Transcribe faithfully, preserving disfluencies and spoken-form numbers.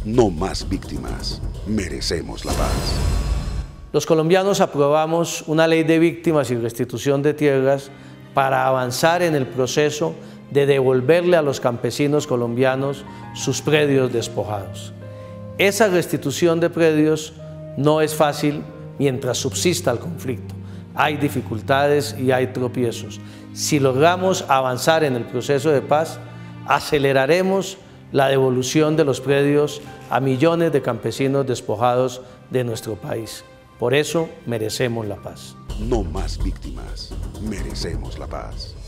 No más víctimas. Merecemos la paz. Los colombianos aprobamos una ley de víctimas y restitución de tierras para avanzar en el proceso de devolverle a los campesinos colombianos sus predios despojados. Esa restitución de predios no es fácil mientras subsista el conflicto. Hay dificultades y hay tropiezos. Si logramos avanzar en el proceso de paz, aceleraremos la devolución de los predios a millones de campesinos despojados de nuestro país. Por eso merecemos la paz. No más víctimas. Merecemos la paz.